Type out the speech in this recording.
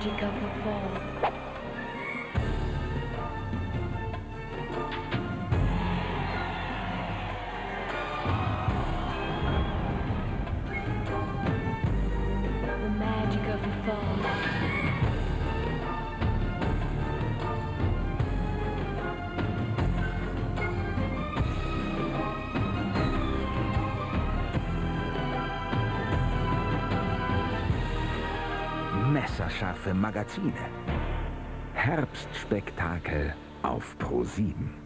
magic of the fall. The magic of the fall. Messerscharfe Magazine. Herbstspektakel auf Pro7.